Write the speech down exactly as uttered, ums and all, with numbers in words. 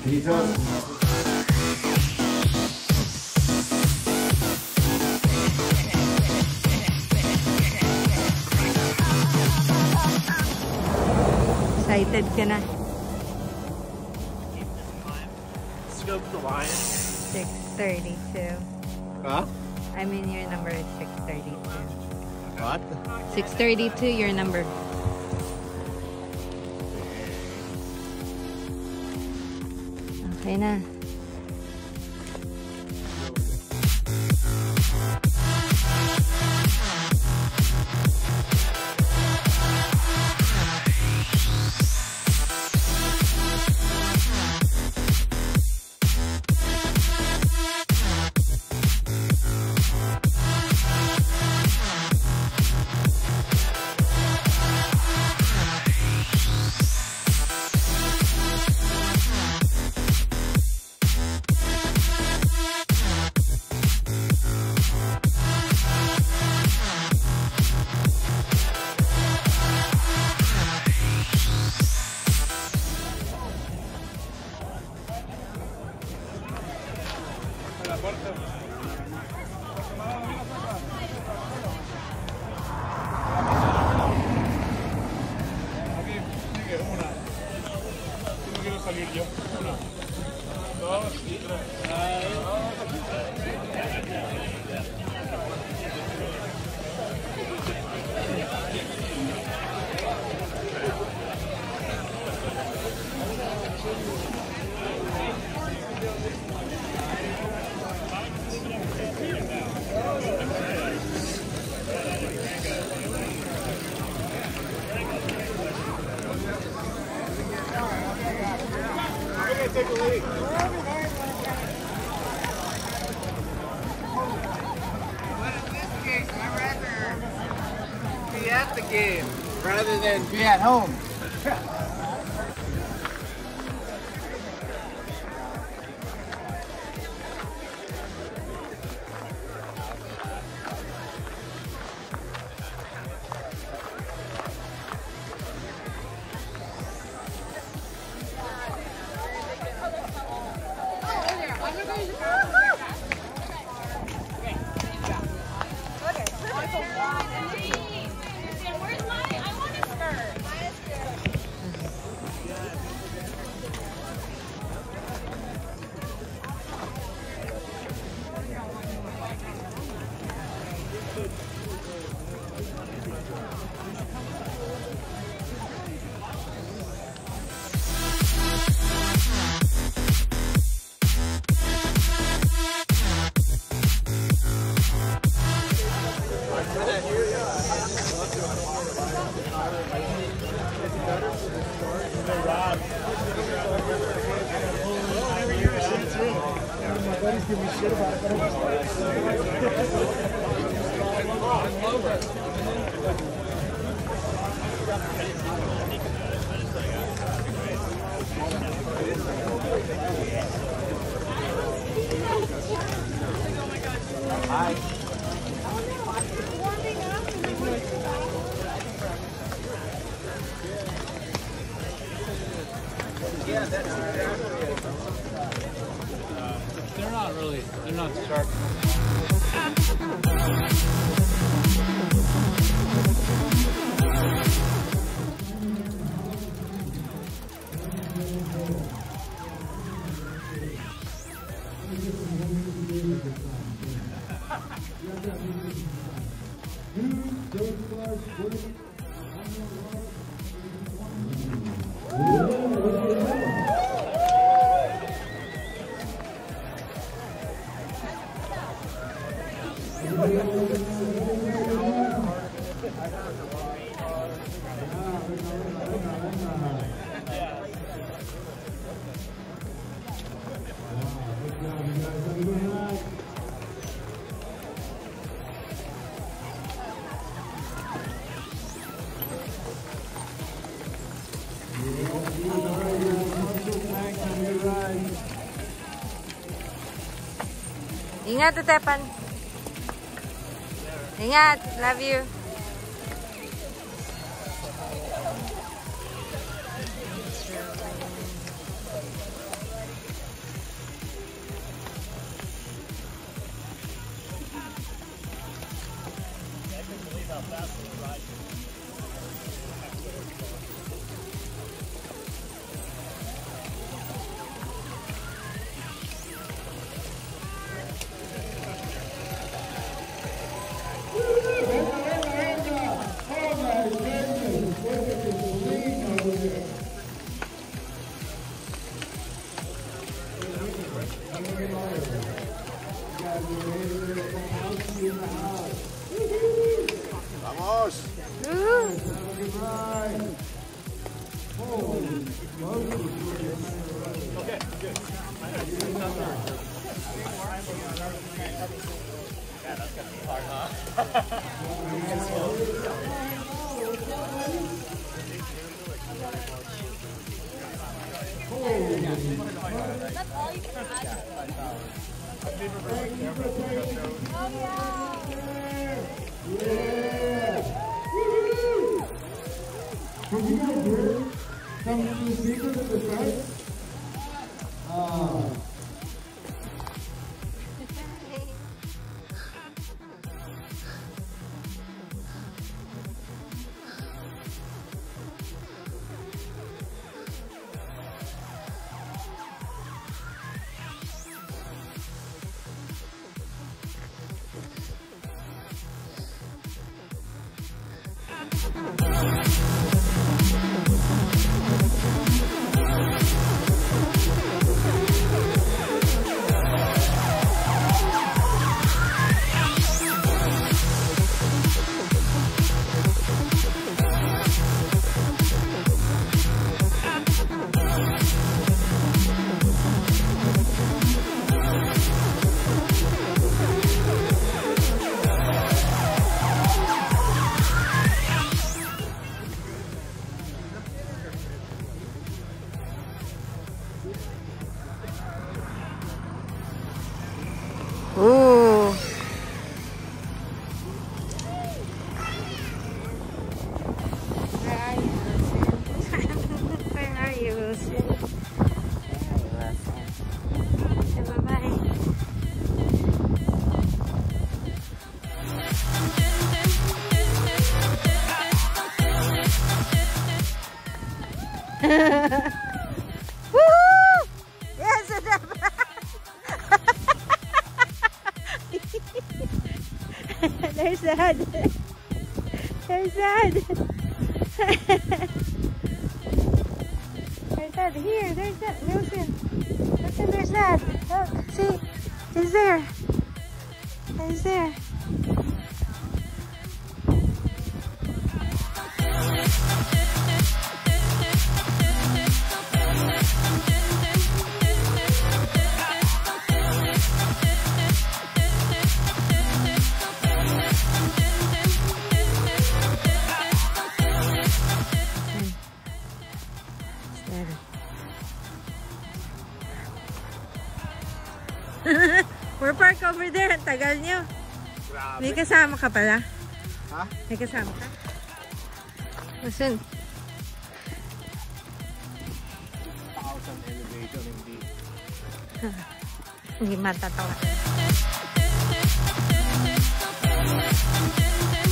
Dito. Excited ka na. Scope the line. six thirty-two. Huh? I mean, your number is six thirty-two. What? six thirty-two, your number. Okay na. Take a leak. But in this case, I'd rather be at the game rather than be at home. Give me shit about it, but Hi. Yeah, that's exactly it. They're not really, they're not sharp. Ingat, Tepan. Ingat. Love you. Vamos. Can you guys hear some of the speakers at the front? Uh, Ooh. Where are you, Wilson? Where are you, Wilson? Say bye-bye. Woohoo! Yes, there's Dad. There's Dad. There's Dad. Here, there's Dad. Wilson. Wilson, there's Dad. Look, see? He's there. He's there. We're parked over there. Ang tagal nyo. Grabe. May kasama ka pala? Ha? May kasama ka? Listen. Thousand elevation hindi. Hindi matatawa.